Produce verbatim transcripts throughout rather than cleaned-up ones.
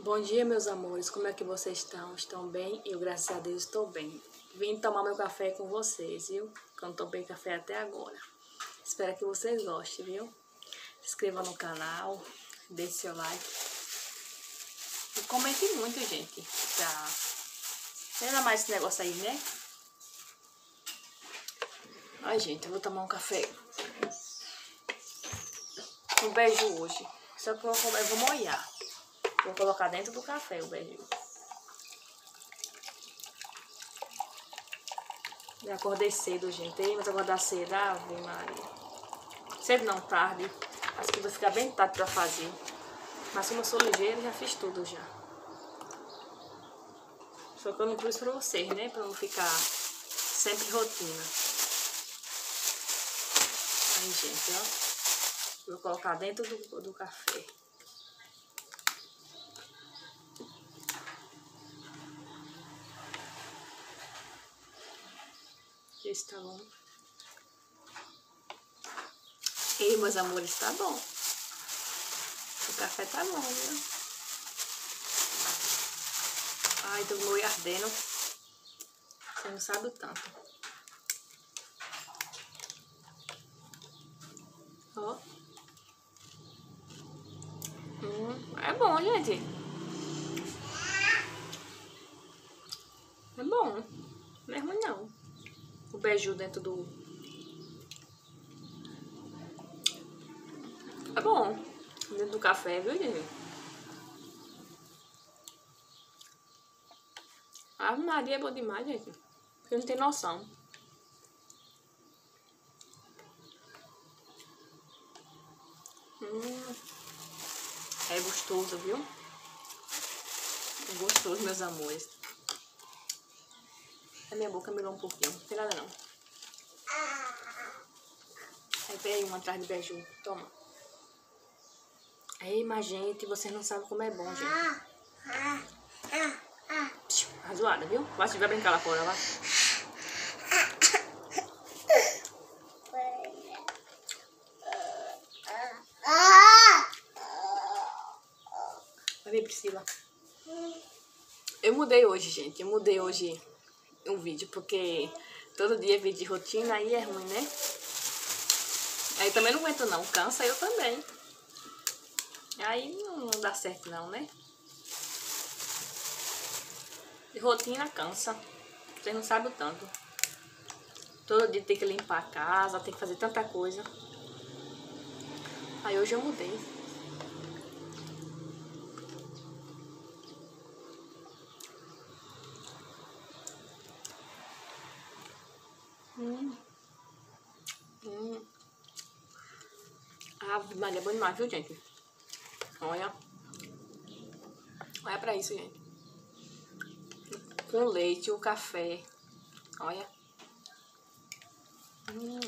Bom dia, meus amores, como é que vocês estão? Estão bem? Eu, graças a Deus, estou bem. Vim tomar meu café com vocês, viu? Que eu não tomei café até agora. Espero que vocês gostem, viu? Se inscreva no canal, deixe seu like. E comente muito, gente. Pra... Ainda mais esse negócio aí, né? Ai, gente, eu vou tomar um café. Um beijo hoje. Só que eu vou, eu vou molhar. Vou colocar dentro do café o beijo. Eu acordei cedo, gente. Ei, mas acordar cedo, Ave Maria. Cedo não, tarde. Acho que vai ficar bem tarde pra fazer. Mas como eu sou ligeira, já fiz tudo já. Só que eu não pus pra vocês, né? Pra não ficar sempre rotina. Aí, gente, ó. Vou colocar dentro do, do café. Esse tá bom. Ei, meus amores, tá bom. O café tá bom, viu? Ai, tô meio ardendo. Você não sabe o tanto. Ó. Hum, é bom, gente. É bom. Não é ruim, não. O beiju dentro do... É bom. Dentro do café, viu, gente? A Ave Maria é bom demais, gente. Porque não tem noção. Hum. É gostoso, viu? É gostoso, meus amores. A minha boca melou um pouquinho. Não tem nada, não. Aí pega aí uma atrás do beiju. Toma. Aí, mas gente, vocês não sabem como é bom, gente. A zoada, viu? Vai, se vai brincar lá fora, vai. Vai ver, Priscila. Eu mudei hoje, gente. Eu mudei hoje um vídeo, porque todo dia é vídeo de rotina, aí é ruim, né? Aí também não aguento não, cansa eu também. Aí não, não dá certo não, né? De rotina cansa. Vocês não sabem o tanto. Todo dia tem que limpar a casa, tem que fazer tanta coisa. Aí hoje eu mudei. Hum. Hum. Ave Maria, é bom demais, viu, gente? Olha. Olha pra isso, gente. Com leite, o café. Olha. Hum.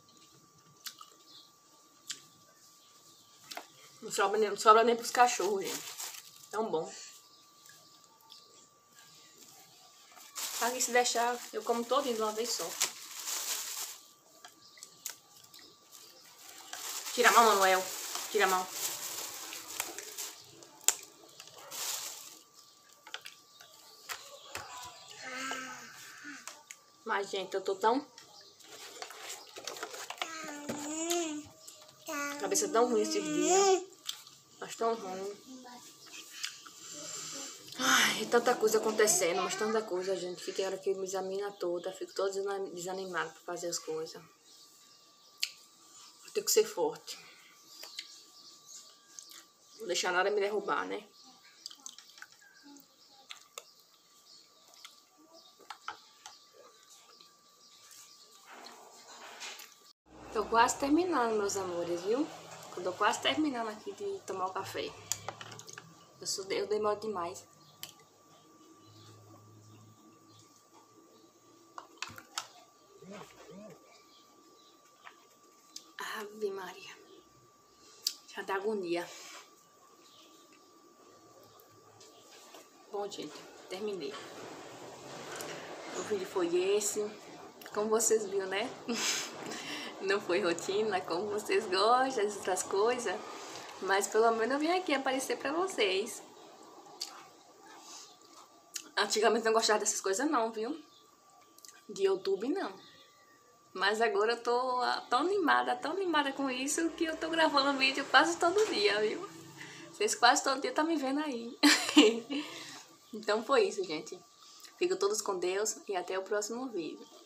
Não sobra nem, não sobra nem pros cachorros, gente. Tão bom. Aqui, se deixar, eu como todinho de uma vez só. Tira a mão, Manuel. Tira a mão. Mas, gente, eu tô tão... Cabeça tão ruim esses dias. Mas tão ruim. Ai, tanta coisa acontecendo, mas tanta coisa, gente. Que tem hora que me examina toda. Fico toda desanimada pra fazer as coisas. Eu tenho que ser forte. Não deixar nada me derrubar, né? Tô quase terminando, meus amores, viu? Eu tô quase terminando aqui de tomar o café. Eu, sou, eu demoro demais. Ave Maria. Já dá agonia. Bom, gente, terminei. O vídeo foi esse. Como vocês viram, né? Não foi rotina, como vocês gostam dessas coisas. Mas pelo menos eu vim aqui aparecer pra vocês. Antigamente não gostava dessas coisas não, viu? De YouTube não. Mas agora eu tô tão animada, tão animada com isso que eu tô gravando vídeo quase todo dia, viu? Vocês quase todo dia tá me vendo aí. Então foi isso, gente. Fico todos com Deus e até o próximo vídeo.